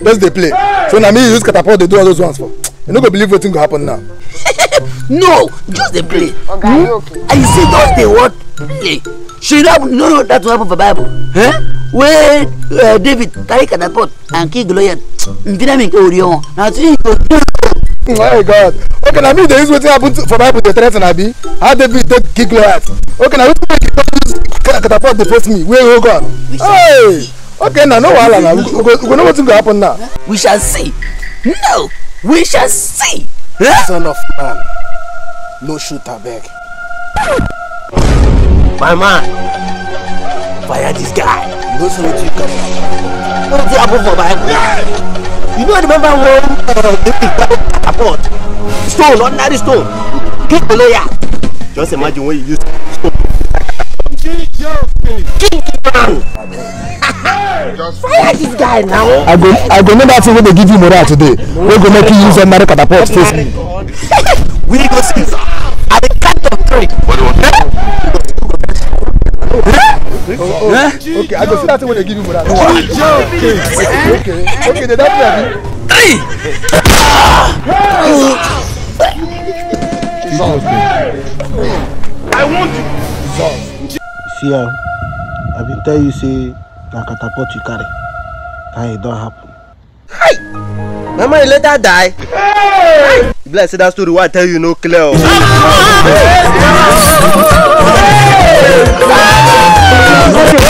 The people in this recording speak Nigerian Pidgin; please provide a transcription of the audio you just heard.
Just they play. So now me use catapult, they do all those ones for. You no go believe what thing go happen now. No, just they play. Okay, okay. I see just they what play. Should have know that will happen for Bible. Huh? Where David carry catapult and kill Goliath. Now see. Oh my God. Okay, now me they use what happened for Bible the threats and Abi. How David take kill Goliath. Okay, now we catapult the face me. Where you go? Hey. Okay, now no wahala now. We know what's going to happen now. We shall see. No, we shall see. Son of man. No shooter beg. My man, fire this guy. No so what you come. What's happen for Bible? You know remember when catapult stone, ordinary stone, kick the layer. Just imagine when you use stone. Fire this guy now. I go know that thing when they give you moral today. We go make you use a marry catapult face me. We go see at the count of 3. Okay, I go see that thing when they give you moral. Okay, they don't play. 3. I want you. See, I been tell you say na catapult you carry. And it don't happen. Hey! Mama, you let her die. Hey! You bless that story. What I tell you no clear. Hey!